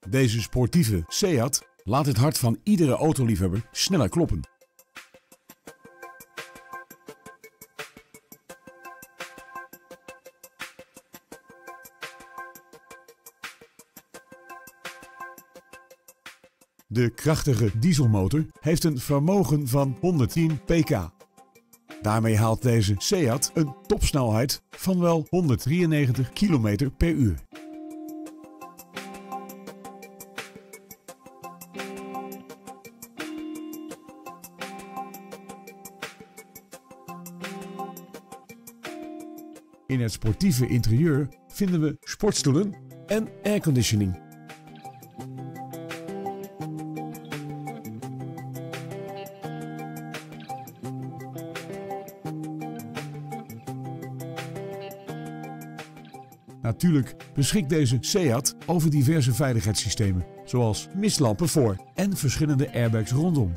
Deze sportieve Seat laat het hart van iedere autoliefhebber sneller kloppen. De krachtige dieselmotor heeft een vermogen van 110 pk. Daarmee haalt deze Seat een topsnelheid van wel 193 km per uur. In het sportieve interieur vinden we sportstoelen en airconditioning. Natuurlijk beschikt deze Seat over diverse veiligheidssystemen, zoals mistlampen voor en verschillende airbags rondom.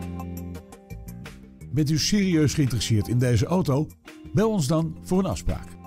Bent u serieus geïnteresseerd in deze auto? Bel ons dan voor een afspraak.